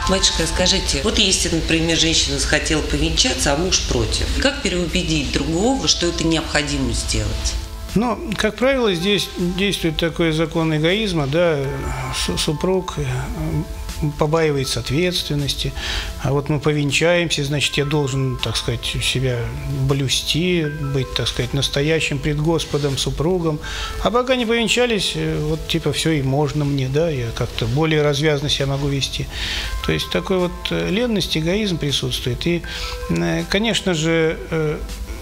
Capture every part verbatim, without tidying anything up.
Батюшка, скажите, вот если, например, женщина захотела повенчаться, а муж против, как переубедить другого, что это необходимо сделать? Ну, как правило, здесь действует такой закон эгоизма, да, супруг побаивается ответственности, а вот мы повенчаемся, значит, я должен, так сказать, себя блюсти, быть, так сказать, настоящим пред Господом супругом, а пока не повенчались, вот типа все и можно мне, да, я как-то более развязно себя могу вести. То есть такой вот ленность, эгоизм присутствует. И, конечно же,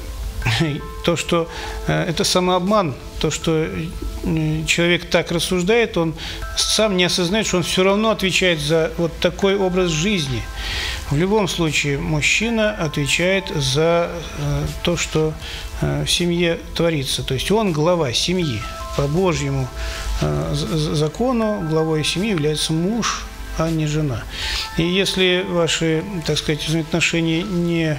то, что это самообман, то, что человек так рассуждает, он сам не осознает, что он все равно отвечает за вот такой образ жизни. В любом случае, мужчина отвечает за то, что в семье творится. То есть он глава семьи. По Божьему закону главой семьи является муж, а не жена. И если ваши, так сказать, взаимоотношения не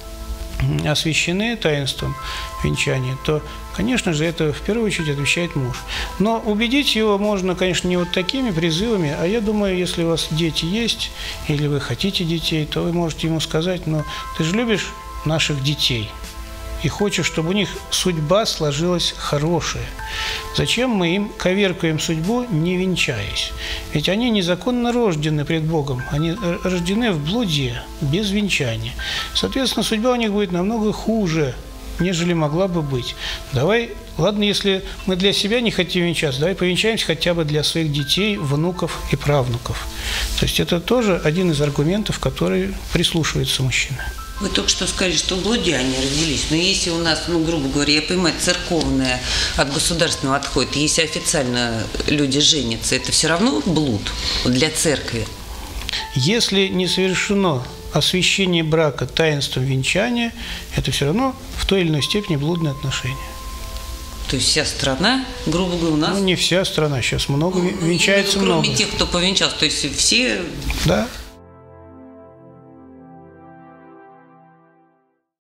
освящены таинством венчания, то, конечно же, это в первую очередь отвечает муж. Но убедить его можно, конечно, не вот такими призывами, а я думаю, если у вас дети есть, или вы хотите детей, то вы можете ему сказать: ну, ты же любишь наших детей и хочешь, чтобы у них судьба сложилась хорошая. Зачем мы им коверкаем судьбу, не венчаясь? Ведь они незаконно рождены пред Богом, они рождены в блуде, без венчания. Соответственно, судьба у них будет намного хуже, нежели могла бы быть. Давай, ладно, если мы для себя не хотим венчаться, давай повенчаемся хотя бы для своих детей, внуков и правнуков. То есть это тоже один из аргументов, который прислушивается мужчина. Вы только что сказали, что в блуде они родились. Но если у нас, ну, грубо говоря, я понимаю, церковное от государственного отходит, если официально люди женятся, это все равно блуд для церкви? Если не совершено освящение брака таинством венчания, это все равно в той или иной степени блудные отношения. То есть вся страна, грубо говоря, у нас… Ну, не вся страна, сейчас много, ну, венчается кроме много. Кроме тех, кто повенчался, то есть все… Да.